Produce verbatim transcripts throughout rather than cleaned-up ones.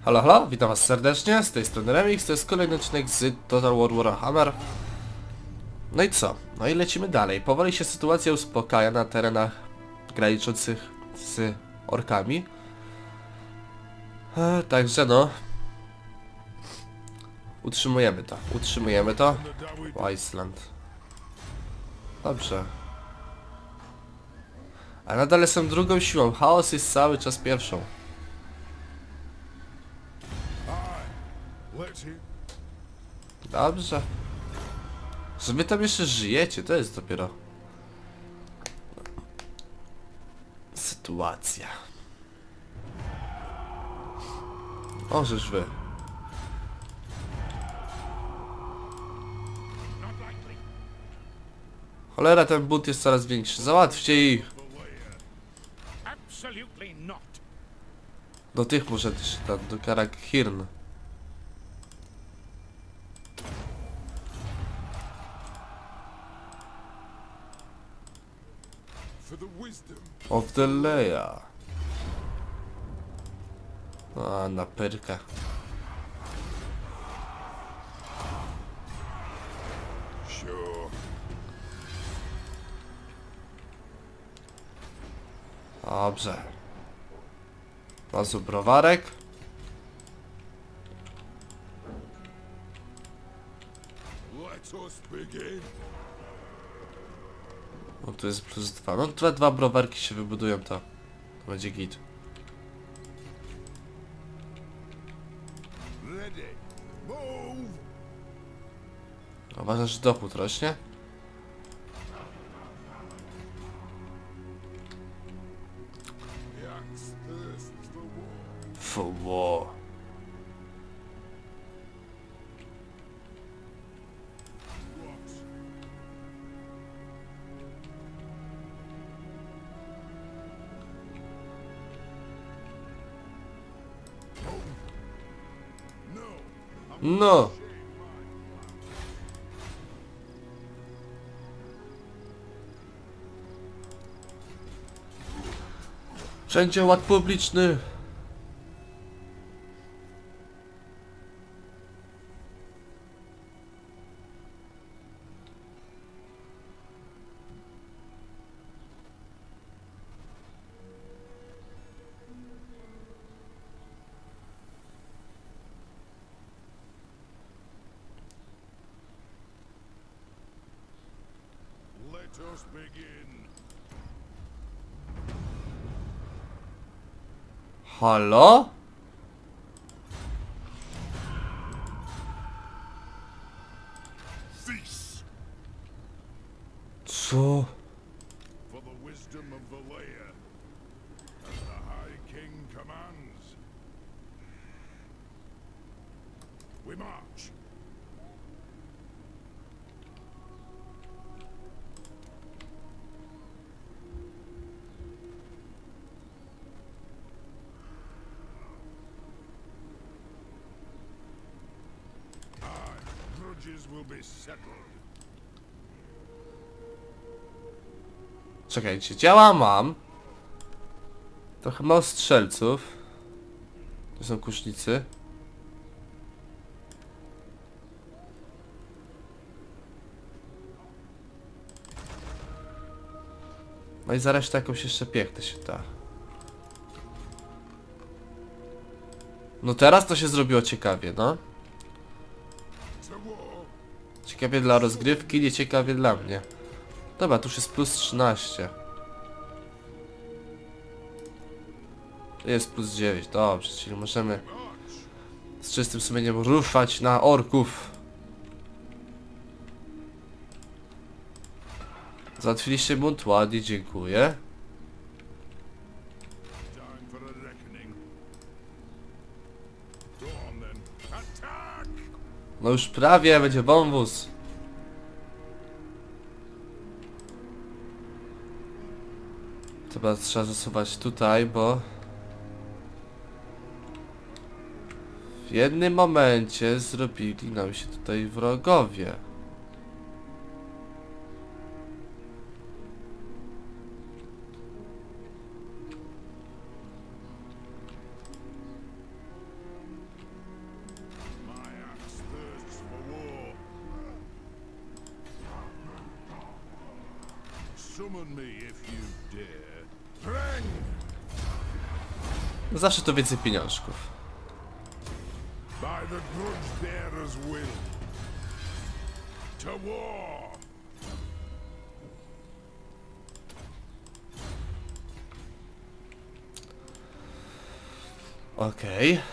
Halo, halo, witam was serdecznie, z tej strony Remix, to jest kolejny odcinek z Total War Warhammer. No i co? No i lecimy dalej. Powoli się sytuacja uspokaja na terenach graniczących z orkami. E, także no... Utrzymujemy to, utrzymujemy to. Iceland. Dobrze. A nadal jestem drugą siłą, chaos jest cały czas pierwszą. Dobrze. Że wy tam jeszcze żyjecie, to jest dopiero sytuacja. O, żeż wy. Cholera, ten bunt jest coraz większy. Załatwcie ich. Do tych muszę też tam, do Karak-Hirn. Of the Leia. A, na pyrkę. Dobrze. Mazu browarek. O, tu jest plus dwa. No dwa, dwa browarki się wybudują, to, to będzie git. Uważam, że dochód rośnie. Fuuu. No. Wszędzie ład publiczny. Halo? Co? For the wisdom of the Leia, as the High King commands. We march. Will be settled. Czekajcie, działa mam. Trochę mało strzelców. To są kusznicy. No i za resztę jakąś jeszcze piękne się da. No teraz to się zrobiło ciekawie, no. Ciekawie dla rozgrywki, nie ciekawie dla mnie. Dobra, tu już jest plus trzynaście. Tu jest plus dziewięć, dobrze, czyli możemy z czystym sumieniem ruszać na orków. Załatwiliście bunt, ładnie, dziękuję. No już prawie będzie wąwóz. Chyba trzeba zasuwać tutaj, bo w jednym momencie zrobili nam się tutaj wrogowie. Summon me if you dare. Bang! Zawsze to więcej pieniążków. By the grudge bearer's will. To war! Okej. Okay.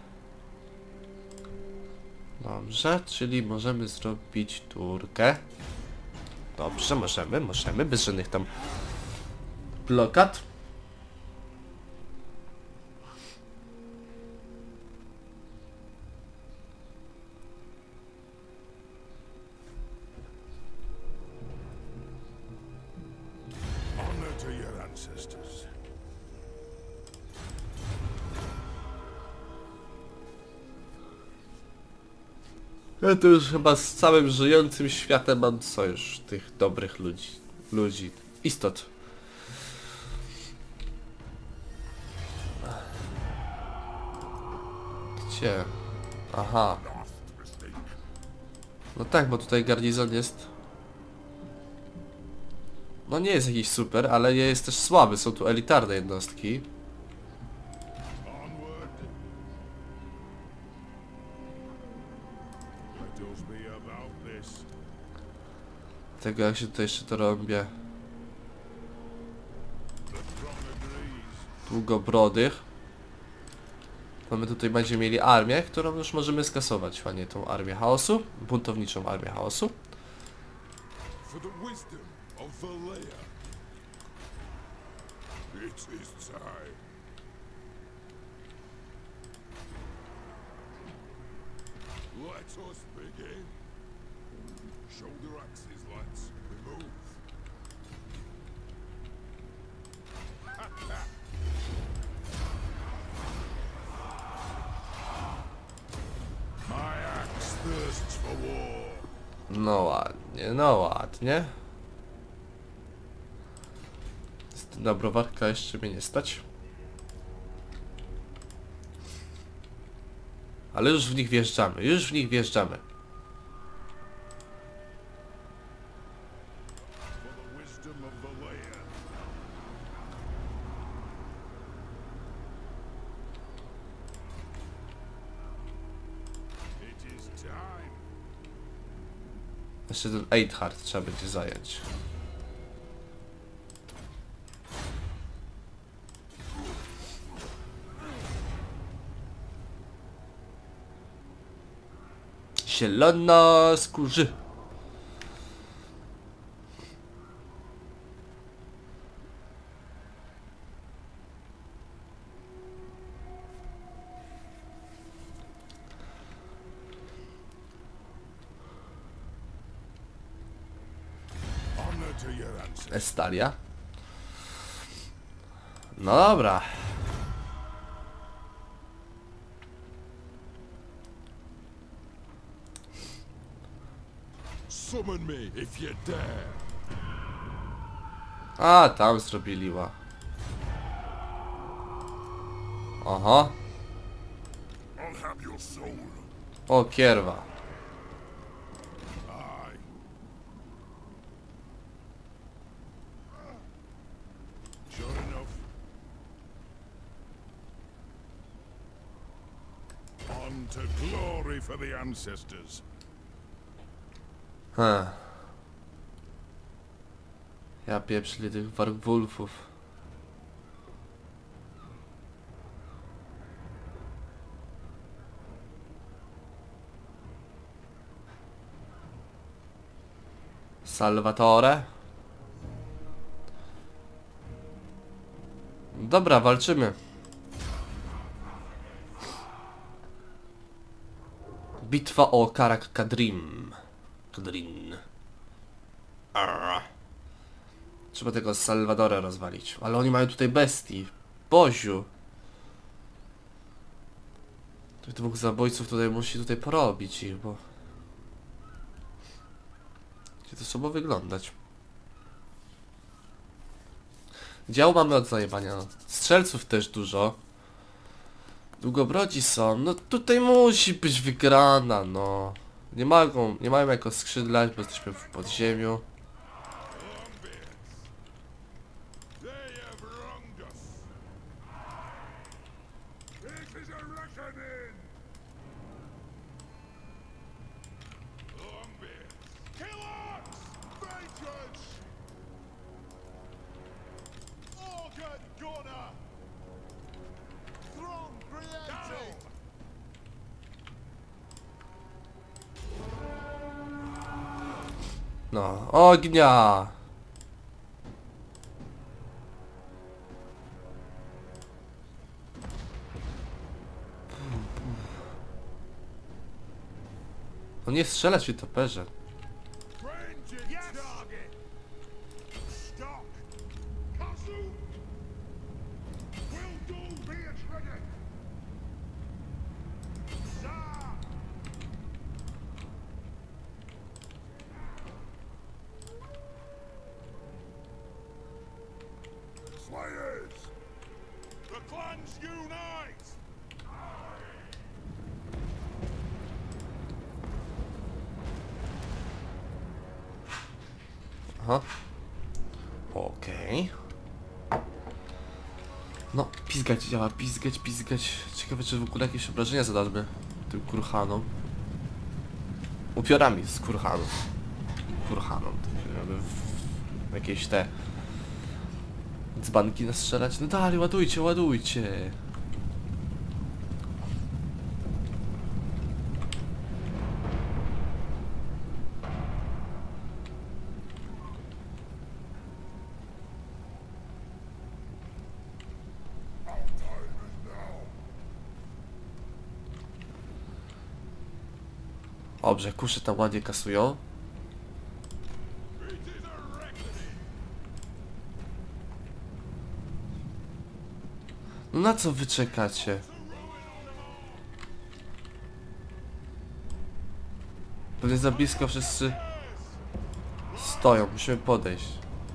Dobrze, czyli możemy zrobić turkę. Dobrze, możemy, możemy, bez żadnych tam blokad. Honor to your ancestors. Ja to już chyba z całym żyjącym światem mam sojusz tych dobrych ludzi. Ludzi. Istot. Gdzie? Aha. No tak, bo tutaj garnizon jest... No nie jest jakiś super, ale jest też słaby. Są tu elitarne jednostki. Onward. Let us be about this. Tego jak się tutaj jeszcze to robi. The throng agrees. Długobrodych. To my tutaj będziemy mieli armię, którą już możemy skasować, a nie tą armię chaosu. Buntowniczą armię chaosu. For the wisdom of Valea. It is time. Let us begin. Shoulder axes, lads. We move. My axe thirsts for war. No ładnie, no ładnie. Na browarka jeszcze mnie nie stać. Ale już w nich wjeżdżamy, już w nich wjeżdżamy. For the wisdom of Valea. It is time. Jeszcze ten Eidhart trzeba będzie zająć. Zielona skórzy. Honor to your ancestors. Estalia. No dobra. Summon me if you dare. A, tam zrobili ła. Aha. I'll have your soul. O, kierwa. Aye. Sure enough. On to glory for the ancestors. Hm. Ja pieprzli tych wargwulfów. Salvatore. Dobra, walczymy. Bitwa o Karak Kadrim. Kadrin. Arr. Trzeba tego Salvadora rozwalić. Ale oni mają tutaj bestii. Boziu. Tych dwóch zabójców tutaj musi tutaj porobić ich, bo... Jak to sobą wyglądać? Dział mamy od zajebania. Strzelców też dużo. Długobrodzi są. No tutaj musi być wygrana, no. Nie mogą, nie mają jako skrzydlać, bo jesteśmy w podziemiu. reckoning! Longbeard! Killers! Vengeance! Organ Gunner! Throng created! No, ognia! No nie strzelać mi toperze. Ranging yes. Target! Stock! Castle! Will do! Be it ready! Sir! Slayers! The clans unite! Aha. Okej. No, pizgać działa, pizgać, pizgać. Ciekawe, czy w ogóle jakieś obrażenia zadamy tym kurhanom. Upiorami z kurhanów. Kurhanom. Żeby w jakieś te dzbanki nastrzelać. No dalej, ładujcie, ładujcie. Dobrze, kusze tam ładnie kasują. No na co wy czekacie? Pewnie za blisko wszyscy stoją, musimy podejść.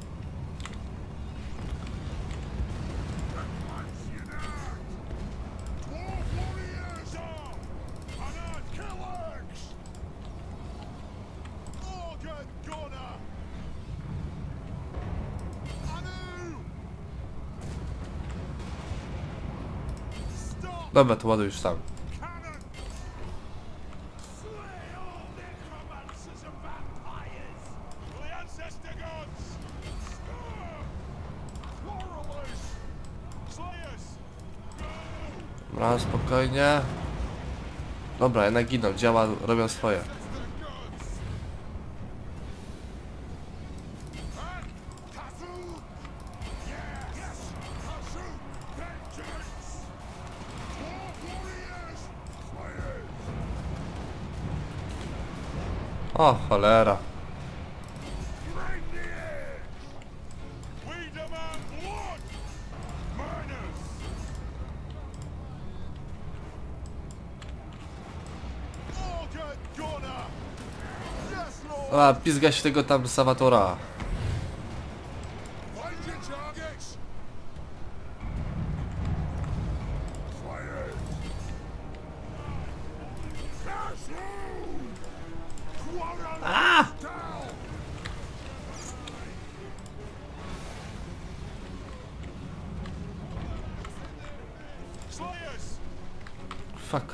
Dobra, to ładuj już sam. Dobra, spokojnie. Dobra, jednak giną, działa, robią swoje. O, cholera. A, pizgać tego tam Salvatora. A! Fuck.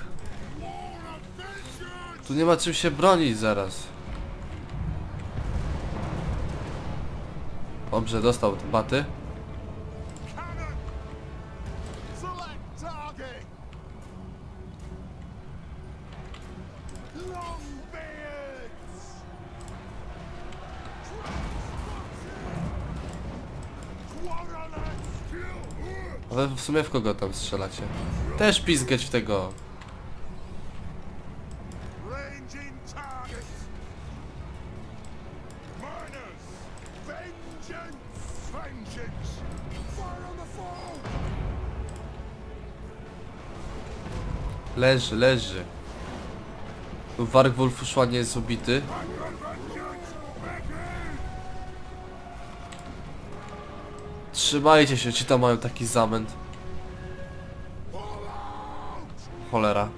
Tu nie ma czym się bronić zaraz. Dobrze, dostał baty. Ale w sumie w kogo tam strzelacie? Też pizgać w tego. Leży, leży. Wargwolf już ładnie jest ubity. Trzymajcie się, ci tam mają taki zamęt. Cholera.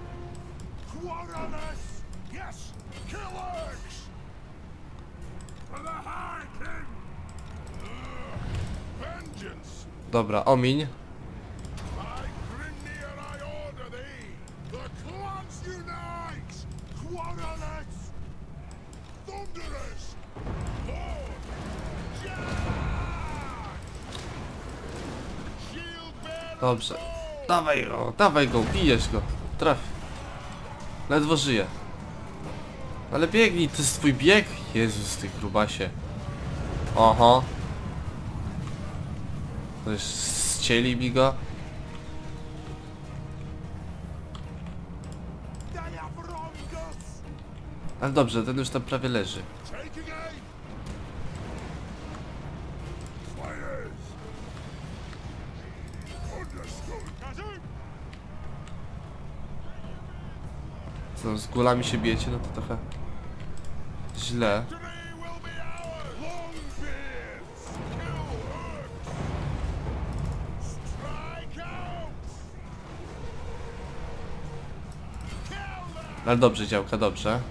Dobra, omiń. Dobrze. Dawaj go, dawaj go, bijesz go. Traf. Ledwo żyje. Ale biegnij, to jest twój bieg? Jezus, ty grubasie. Oho. To już ścieli mi go. Ale dobrze, ten już tam prawie leży. Co, z gulami się bijecie? No to trochę źle. Ale dobrze, działka, dobrze.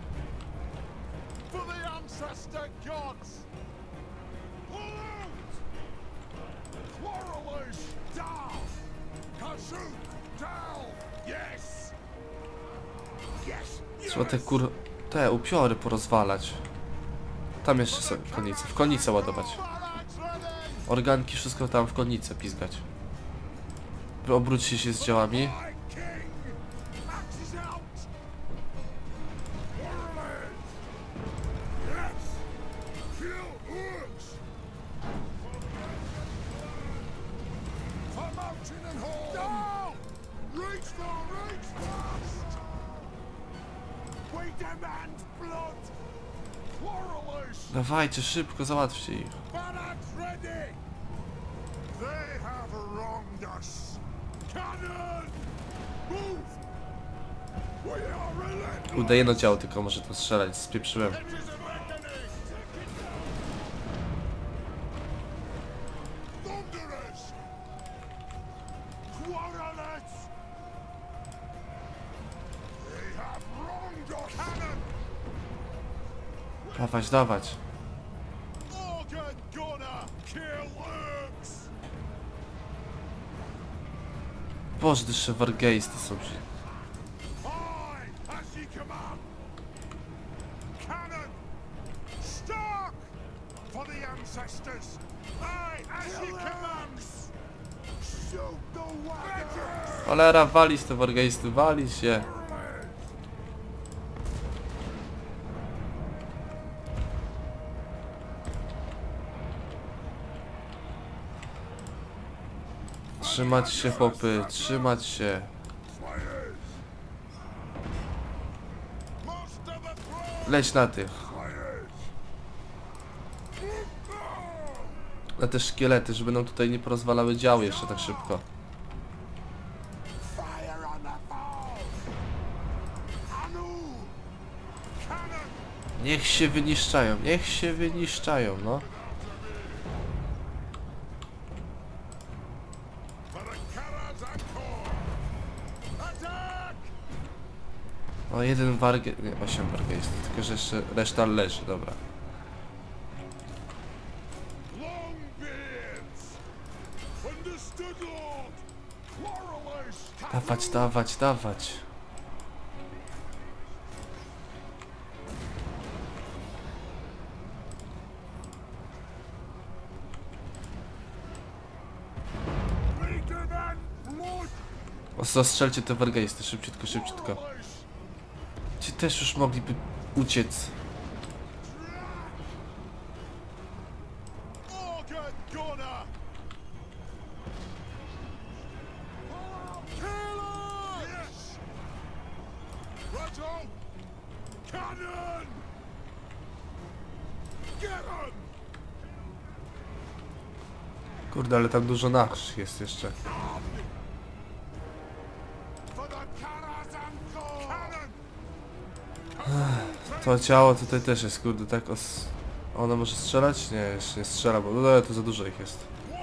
Trzeba te kur... te upiory porozwalać. Tam jeszcze są w konicy. W konicę ładować. Organki, wszystko tam w konicę pizgać. Obróćcie się z działami. Dawajcie, szybko, załatwcie ich. Kurde, jedno ciało tylko może to strzelać, spieprzyłem. Dawać, dawać. Boże, te jeszcze wargeisty są przy... Cholera, walić te wargeisty, walić się. Trzymać się, chłopy, trzymać się. Leć na tych. Na te szkielety, żeby nam tutaj nie porozwalały działy jeszcze tak szybko. Niech się wyniszczają, niech się wyniszczają, no. O, jeden warge... nie, osiem wargeist, tylko że jeszcze reszta leży, dobra. Dawać, dawać, dawać. O, zastrzelcie te wargeisty, szybciutko, szybciutko. Ci też już mogliby uciec. Kurde, ale tam dużo nasz jest jeszcze. To ciało tutaj też jest, kurde, tak os... Ona może strzelać? Nie, jeszcze nie strzela, bo no, to za dużo ich jest.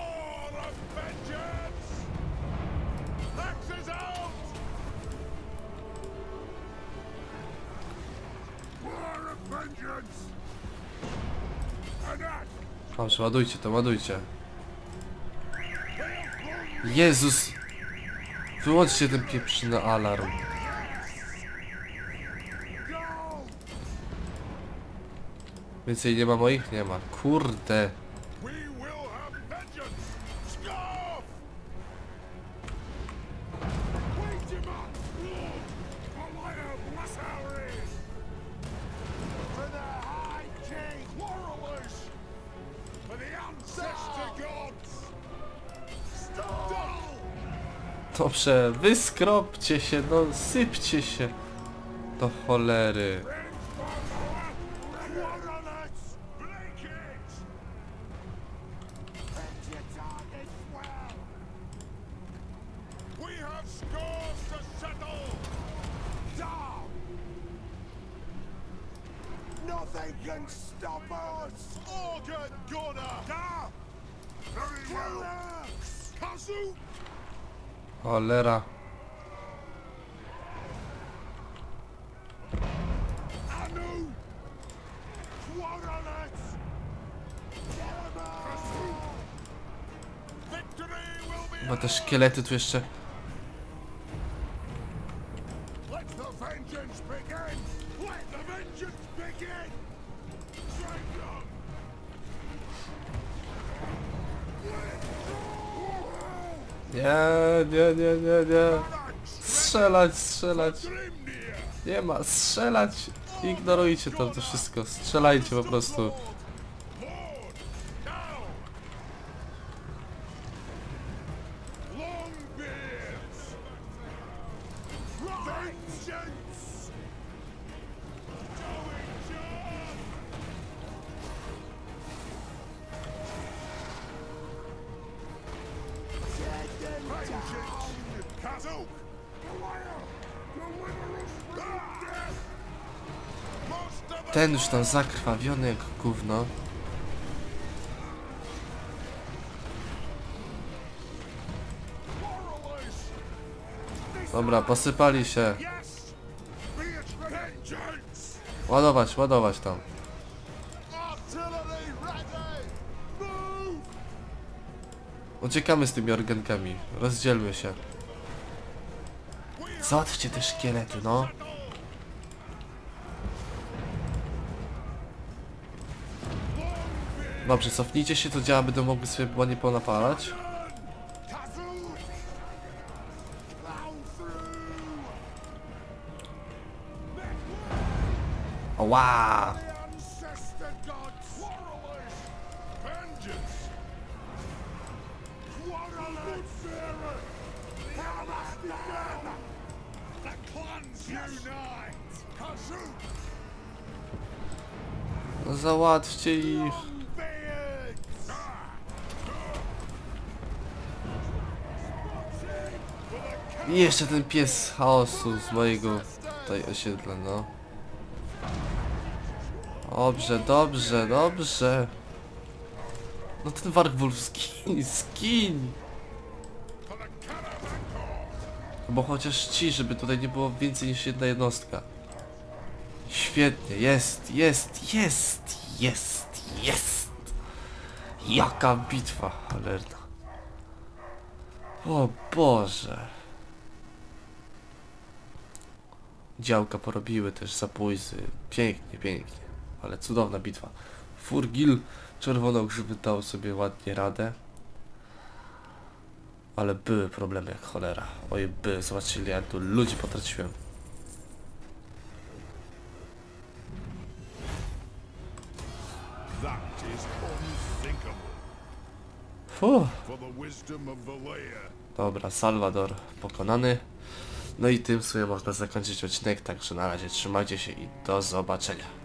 Dobrze, ładujcie to, ładujcie. Jezus! Wyłączcie ten pieprzny alarm. Więcej nie ma moich? Nie ma. Kurde. Dobrze, wyskropcie się, no sypcie się. Do cholery. Warlords, break it! Bend your target well! We have scores to settle! Down! Nothing can stop us! Organ Gunner! Da! Very well! Kazu! Cholera. Anu! Warlords! Victory will be Chyba te szkielety tu jeszcze... Let the vengeance begin! Let the vengeance begin! Strike them! Nie, nie, nie, nie, nie. Strzelać, strzelać. Grimnir! Nie ma, strzelać. Ignorujcie to, to wszystko. Strzelajcie po prostu. Lord! Down! Longbeards! Vengeance! Going job! Vengeance! Kazuk! Ten już tam zakrwawiony jak gówno. Dobra, posypali się. Yes! Be it vengeance! Ładować, ładować tam. Artillery ready! Move! Uciekamy z tymi organkami. Rozdzielmy się. Załatwcie te szkielety, no. Dobrze, cofnijcie się, to działa, będą mogły sobie ładnie ponapalać. Kazuk! Plow through! Oła! The ancestor gods! Warlords! Vengeance! Warlords! The clans unite! Kazuk! No załatwcie ich. Beards! I jeszcze ten pies chaosu z mojego tutaj osiedla, no. Dobrze, dobrze, dobrze. No ten Wargwolf skin, skin. For the caravan corps! Bo chociaż ci, żeby tutaj nie było więcej niż jedna jednostka. Świetnie, jest, jest, jest, jest, jest. Jaka bitwa cholerna. O Boże. Działka porobiły też zabójcy. Pięknie, pięknie. Ale cudowna bitwa. Furgil czerwonogrzywy dał sobie ładnie radę. Ale były problemy jak cholera. Oj, były. Zobaczcie, ile ja tu ludzi potraciłem. That is unthinkable. Fuh. For the wisdom of Valea. Dobra, Salwador pokonany. No i tym sobie można zakończyć odcinek, także na razie trzymajcie się i do zobaczenia.